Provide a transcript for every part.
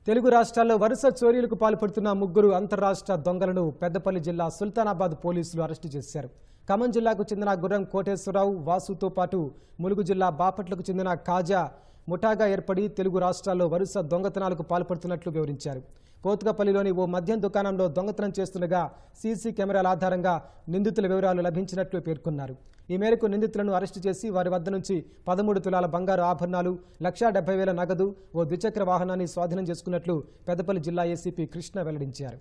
తెలుగు రాష్ట్రాల్లో వరుస చోరీలకు పాల్పడుతున్న ముగ్గురు అంతర్రాష్ట్ర దొంగలను పెద్దపల్లి జిల్లా సుల్తానాబాద్ పోలీసులు అరెస్టు చేశారు. ఖమ్మం జిల్లాకు చెందిన గుర్రం కోటేశ్వరరావు, వాసుతో పాటు ములుగు జిల్లా బాపట్లకు చెందిన కాజా ముఠాగా ఏర్పడి తెలుగు రాష్ట్రాల్లో వరుస దొంగతనాలకు పాల్పడుతున్నట్లు వివరించారు. కోతుకపల్లిలోని ఓ మద్యం దుకాణంలో దొంగతనం చేస్తుండగా సీసీ కెమెరాల ఆధారంగా నిందితుల వివరాలు లభించినట్లు పేర్కొన్నారు. ఈ మేరకు నిందితులను అరెస్టు చేసి వారి వద్ద నుంచి 13 తులాల బంగారు ఆభరణాలు, 1,70,000 నగదు, ఓ ద్విచక్ర వాహనాన్ని స్వాధీనం చేసుకున్నట్లు పెద్దపల్లి జిల్లా ఏసీపీ కృష్ణ వెల్లడించారు.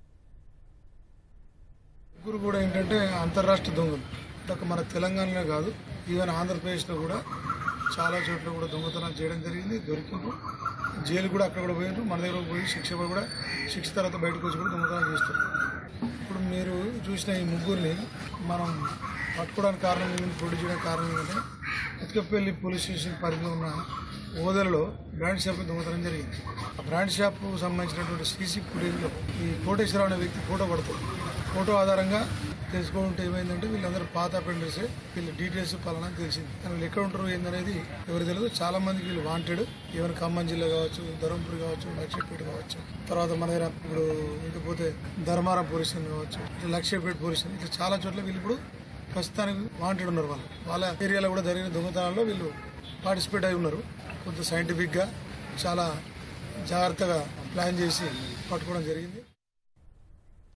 ముగ్గురు కూడా ఏంటంటే అంతర్రాష్ట్ర దొంగలు. ఇక మన తెలంగాణలో కాదు, ఈవెన్ ఆంధ్రప్రదేశ్లో కూడా చాలా చోట్ల కూడా దొంగతనాలు చేయడం జరిగింది. దొరికిండ్రు, జైలు కూడా అక్కడ కూడా పోయినారు. మన దగ్గర పోయి శిక్ష తర్వాత బయటకు వచ్చి కూడా దొంగతనాలు చేస్తారు. ఇప్పుడు మీరు చూసిన ఈ ముగ్గురిని మనం పట్టుకోవడానికి కారణం ఏంటంటే, ప్రొడ్యూస్ చేయడానికి కారణం ఏంటంటే, ఉత్కపల్లి పోలీస్ స్టేషన్ పరిధిలో ఉన్న ఓదలలో బ్రాండ్ షాప్ దొంగతనం జరిగింది. ఆ బ్రాండ్ షాప్ సంబంధించినటువంటి సీసీ ఫుటేజ్లో ఈ కోటేశ్వరరావు అనే వ్యక్తి ఫోటో పడుతుంది. ఫోటో ఆధారంగా తెలుసుకోవడంతో ఏమైందంటే, వీళ్ళందరూ పాత అపెండర్సే, వీళ్ళ డీటెయిల్స్ పలానా తెలిసింది. కానీ వీళ్ళు ఎక్కడ ఉంటారు ఏందనేది ఎవరు తెలియదు. చాలా మందికి వీళ్ళు వాంటెడ్. ఈవెన్ ఖమ్మం జిల్లా కావచ్చు, ధర్మపురి కావచ్చు, లక్ష్మీపేట కావచ్చు, తర్వాత మన దగ్గర ఇప్పుడు ఇకపోతే ధర్మారం పోలీస్ స్టేషన్ కావచ్చు, ఇట్లా లక్ష్మీపేట పోలీస్ స్టేషన్, ఇట్లా చాలా చోట్ల వీళ్ళు ఇప్పుడు ప్రస్తుతానికి వాంటెడ్ ఉన్నారు. వాళ్ళ ఏరియాలో కూడా జరిగిన దొంగతనాల్లో వీళ్ళు పార్టిసిపేట్ అయి ఉన్నారు. కొంత సైంటిఫిక్గా చాలా జాగ్రత్తగా ప్లాన్ చేసి పట్టుకోవడం జరిగింది.